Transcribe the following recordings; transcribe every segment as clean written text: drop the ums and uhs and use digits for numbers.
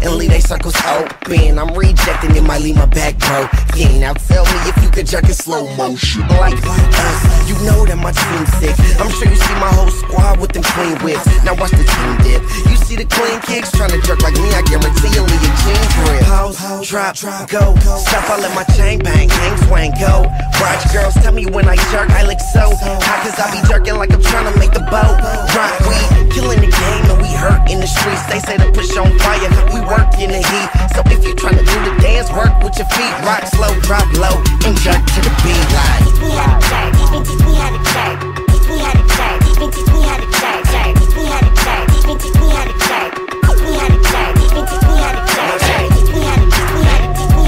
and leave they circles open. I'm rejecting, it might leave my back broken. Now tell me if you could jerk in slow motion like us. You know that my team's sick. I'm sure you see my whole squad with them clean whips. Now watch the team dip. You see the clean kicks trying to jerk like me, I guarantee you'll leave your jeans grip. Pause, drop, go. Stop, I let my chain bang, hang, swang, go. Watch girls tell me when I jerk, I look so hot, cause I be jerking like I'm trying to make the boat rock. We killing the game and we hurt in the streets. They say to push on fire, we work in the heat. So if you trying to do the dance, work with your feet. Rock slow, drop low, and jerk to the beat. Like we had a jerk, we had a jerk, we had a jerk, we had a jerk, we had a jerk, we had a jerk, we had a jerk, we had a jerk, we had a jerk, we had a jerk, we had a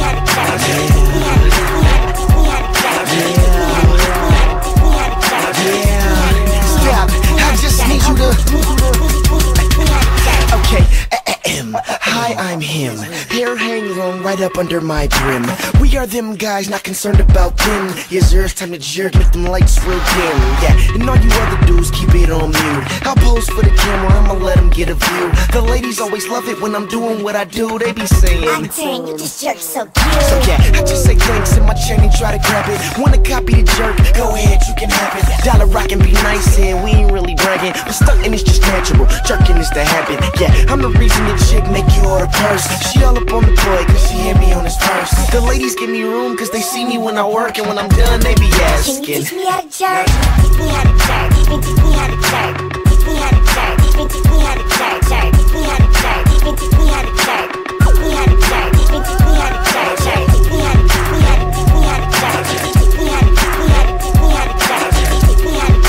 stop, I just need you to. Okay, hi, I'm him. Hair hang long right up under my brim. We are them guys, not concerned about them. Yes, sir, it's time to jerk, make them lights real dim. Yeah, and all you other dudes, keep it on mute. I'll pose for the camera, I'ma let them get a view. The ladies always love it when I'm doing what I do. They be saying, I'm dang, you just jerk so cute. So yeah, I just say thanks in my chain and try to grab it. Wanna copy the jerk? Go ahead, you can have it. Dollar rock and be nice here, we ain't really bragging, but stunting is just natural, jerking is the habit. Yeah, I'm the reason the chick make you order purse. She all up on the boy cause she hear me on his purse. The ladies give me room cause they see me when I work, and when I'm done they be asking, can you teach me how to jerk? We had a jerk, we had a jerk, we had a jerk, we had a jerk, we had a jerk, we had a jerk, we had a jerk, we had a jerk, we had a jerk, we had a jerk, we had a jerk, we had a jerk, we had a jerk, we had a jerk, we had a jerk, we had a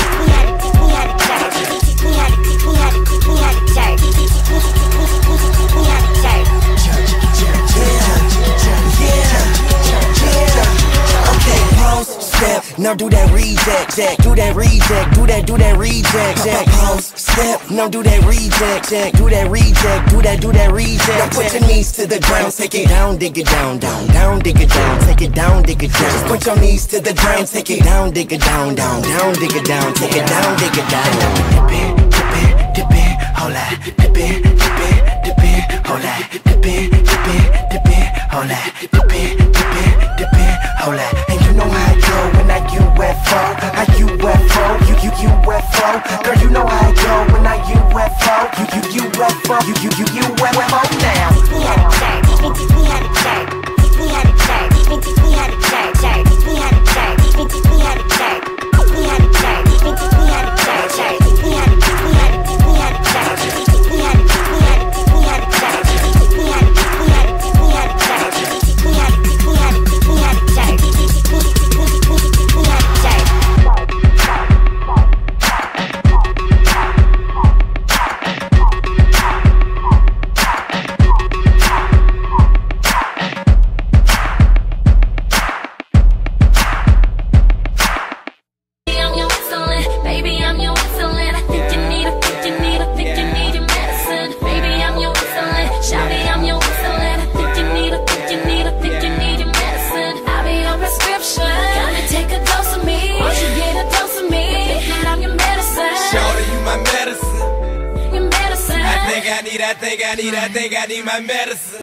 now do that reject, do that reject, do that reject, pause, step, now do that reject, do that reject, do that reject. Now put your knees to the ground, take it down, dig it down, down, dig it down, take it down, dig it down. Just put your knees to the ground, take it down, dig it down, down, dig it down, take it down, dig it down. Dip it, dip it, hold that, dip it, dip it, hold that, dip it, hold that, dip it, hold that. And you know how I go when I UFO, you UFO. Girl, you know how I go when I UFO, you UFO now. We had a jerk, we had a jerk, we had a jerk, we had a jerk, we had a jerk, we had a jerk, we had a jerk, we had a jerk, we had a jerk, we had a jerk, we had a jerk, we had a jerk, we had a jerk, we had a jerk, we had a jerk, we had a jerk, we had a jerk, we had a jerk, we had a jerk, we had a jerk. I think I need my medicine.